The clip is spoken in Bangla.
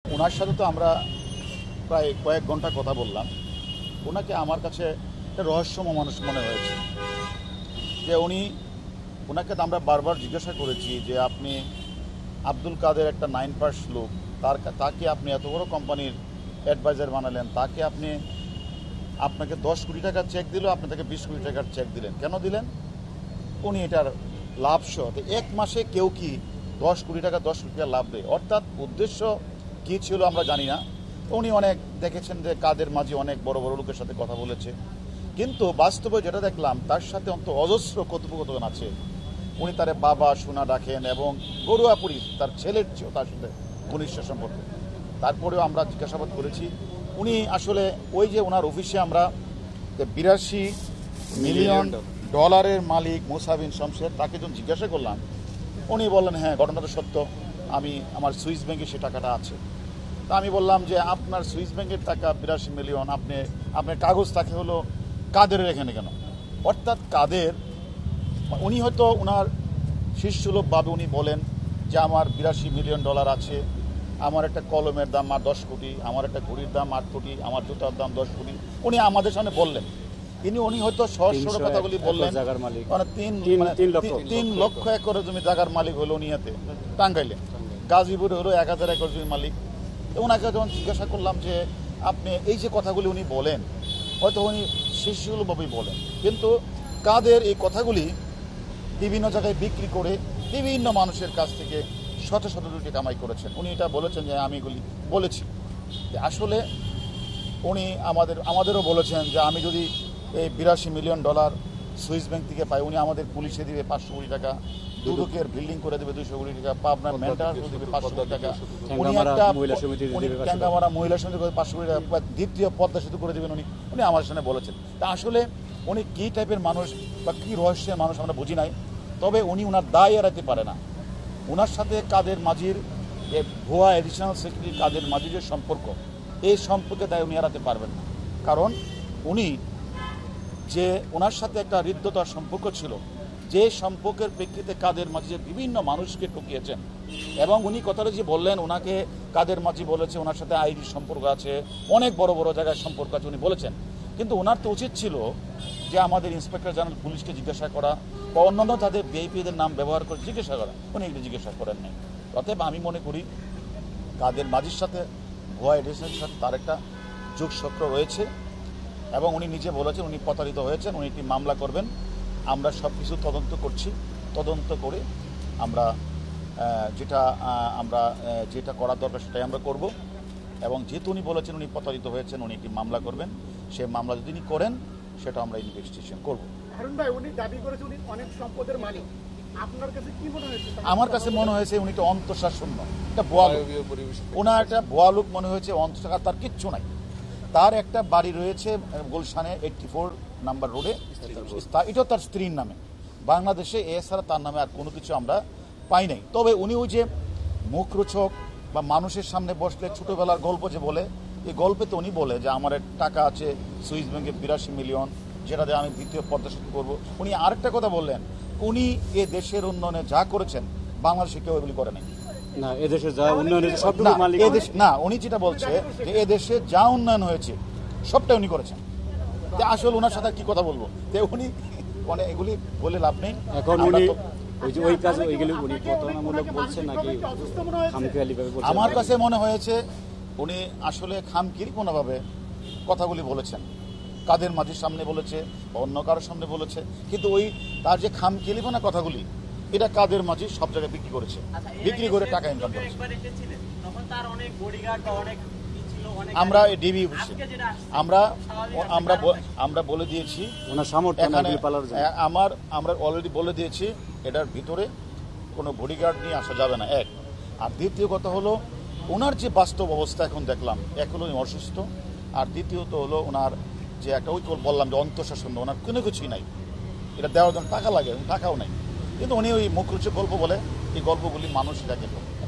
ওনার সাথে তো আমরা প্রায় কয়েক ঘন্টা কথা বললাম। ওনাকে আমার কাছে একটা রহস্যময় মানুষ মনে হয়েছে, যে ওনাকে তো আমরা বারবার জিজ্ঞাসা করেছি যে আপনি আব্দুল কাদের একটা 9 পাস লোক, তাকে আপনি এত বড় কোম্পানির অ্যাডভাইজার বানালেন, আপনাকে 10 কোটি টাকার চেক দিল, আপনি তাকে 20 কোটি টাকার চেক দিলেন, কেন দিলেন? উনি এটার লাভ সহ এক মাসে কেউ কি 10 কোটি টাকা লাভ দেয়? অর্থাৎ উদ্দেশ্য কী ছিল আমরা জানি না। উনি অনেক দেখেছেন যে কাদের মাঝে অনেক বড় বড় লোকের সাথে কথা বলেছে, কিন্তু বাস্তবে যেটা দেখলাম তার সাথে অন্তত অজস্র কথোপকথন আছে। উনি তার বাবা সোনা ডাকেন এবং গরুয়াপুরি তার ছেলের চেয়েও তার সাথে ঘনিষ্ঠ সম্পর্ক। তারপরেও আমরা জিজ্ঞাসাবাদ করেছি, উনি আসলে ওই যে ওনার অফিসে আমরা 82 মিলিয়ন ডলারের মালিক মুসা বিন শমশের, তাকে যখন জিজ্ঞাসা করলাম উনি বললেন হ্যাঁ ঘটনাটা সত্য, আমার সুইস ব্যাংকে সে টাকাটা আছে। তা আমি বললাম যে আপনার সুইস ব্যাংকের টাকা 82 মিলিয়ন, আপনার কাগজ তাকে হলো কাদের এখানে কেন? অর্থাৎ কাদের উনি হয়তো ওনার শিষ্যলোকভাবে উনি বলেন যে আমার 82 মিলিয়ন ডলার আছে, আমার একটা কলমের দাম 10 কোটি, আমার একটা ঘড়ির দাম 8 কোটি, আমার জুতার দাম 10 কোটি। উনি আমাদের সামনে বললেন, উনি হয়তো সহজ সরল কথাগুলি বললেন, মানে 3 লক্ষ একর জমি জায়গার মালিক হলো উনি এতে টাঙ্গাইলে, গাজীপুরে হলো 1000 একর জমি মালিক। ওনাকে যখন জিজ্ঞাসা করলাম যে আপনি এই যে কথাগুলি উনি বলেন, হয়তো উনি শিষ্যভাবেই বলেন, কিন্তু কাদের এই কথাগুলি বিভিন্ন জায়গায় বিক্রি করে বিভিন্ন মানুষের কাছ থেকে শত শত কোটি কামাই করেছেন। উনি এটা বলেছেন যে আমি এগুলি বলেছি। আসলে উনি আমাদেরও বলেছেন যে আমি যদি এই 82 মিলিয়ন ডলার সুইস ব্যাংক থেকে পাই, উনি আমাদের পুলিশে দিবে 500 কোটি টাকা, দুদকের বিল্ডিং করে দেবে 200 কোটি টাকা, পাবনার মেন্টার দিবে 500 কোটি টাকা, উনি ক্যাঙ্গামারা মহিলা সমিতি করে 500 কোটি টাকা, দ্বিতীয় পদ্মা সেতু করে দেবেন উনি আমার সামনে বলেছেন। তা আসলে উনি কী টাইপের মানুষ বা কী রহস্যের মানুষ আমরা বুঝি নাই, তবে উনি ওনার দায় এড়াতে পারে না। ওনার সাথে কাদের মাঝির ভুয়া এডিশনাল সেক্রেটারি কাদের মাঝির যে সম্পর্ক, এই সম্পর্কে দায় উনি এড়াতে পারবেন না। কারণ উনি যে ওনার সাথে একটা হৃদ্যতার সম্পর্ক ছিল, যে সম্পর্কের প্রেক্ষিতে কাদের মাঝি বিভিন্ন মানুষকে ঠকিয়েছেন, এবং উনি কথাটা যে বললেন ওনাকে কাদের মাঝি বলেছে ওনার সাথে আইডির সম্পর্ক আছে, অনেক বড় বড় জায়গায় সম্পর্ক আছে উনি বলেছেন, কিন্তু ওনার তো উচিত ছিল যে আমাদের ইন্সপেক্টর জেনারেল পুলিশকে জিজ্ঞাসা করা বা অন্যান্য তাদের ভিআইপিদের নাম ব্যবহার করে জিজ্ঞাসা করা, উনি এগুলো জিজ্ঞাসা করেন নাই। অতএব আমি মনে করি কাদের মাঝির সাথে ভুয়া এডিশনের সাথে তার একটা যোগচক্র রয়েছে, এবং উনি নিজে বলেছেন উনি প্রতারিত হয়েছেন, উনি একটি মামলা করবেন। আমরা সব কিছু তদন্ত করছি, তদন্ত করে আমরা যেটা করার দরকার সেটাই আমরা করব। এবং যেহেতু উনি বলেছেন উনি প্রতারিত হয়েছেন, উনি একটি মামলা করবেন, সেই মামলা যদি উনি করেন সেটা আমরা ইনভেস্টিগেশন করব। হারুন ভাই, উনি দাবি করেছেন উনি অনেক সম্পদের মালিক, আপনার কাছে কি মনে হয়েছে? আমার কাছে মনে হয়েছে উনি একটা অন্তঃসারশূন্য, একটা ভুয়া লোক, ওনার একটা ভুয়া লোক মনে হয়েছে। অন্তঃসার তার কিচ্ছু নাই। তার একটা বাড়ি রয়েছে গুলশানে 84 নাম্বার রোডে, এটাও তার স্ত্রীর নামে বাংলাদেশে, এছাড়া তার নামে আর কোনো কিছু আমরা পাই নাই। তবে উনি ওই যে মুখরোচক বা মানুষের সামনে বসলে ছোটোবেলার গল্প যে বলে, এই গল্পে তো উনি বলে যে আমার টাকা আছে সুইস ব্যাংকে 82 মিলিয়ন, যেটা দিয়ে আমি দ্বিতীয় পদ্মা সেতু করবো। উনি আরেকটা কথা বললেন, উনি এ দেশের উন্নয়নে যা করেছেন বাংলাদেশে কেউ এগুলি করে নাই। উনি যেটা বলছে যে এদেশে যা উন্নয়ন হয়েছে সবটাই উনি করেছেন। আসলে ওনার সাথে কি কথা বলবো, উনি মানে এগুলি বলে লাভ নেই। আমার কাছে মনে হয়েছে উনি আসলে খামখেয়ালিপূর্ণভাবে কথাগুলি বলেছেন, কাদের মাঝির সামনে বলেছে বা অন্য কারোর সামনে বলেছে, কিন্তু ওই তার যে খামখেয়ালিপূর্ণ কথাগুলি এটা কাদের মাঝি সব জায়গায় বিক্রি করেছে, বিক্রি করে টাকা ইনকাম করেছে। আমরা ডিবি আমরা বলে দিয়েছি, আমরা অলরেডি বলে দিয়েছি এটার ভিতরে কোনো বডিগার্ড নিয়ে আসা যাবে না, এক। আর দ্বিতীয় কথা হলো ওনার যে বাস্তব অবস্থা এখন দেখলাম, এক হলো উনি অসুস্থ, আর দ্বিতীয়ত হলো ওনার যে একটা ওই বললাম যে অন্তঃসারশূন্য, ওনার কোনো কিছুই নাই। এটা দেওয়ার জন্য টাকা লাগে, টাকাও নাই, কিন্তু উনি ওই মুখরোচক গল্প বলে, এই গল্পগুলি মানুষ দেখে।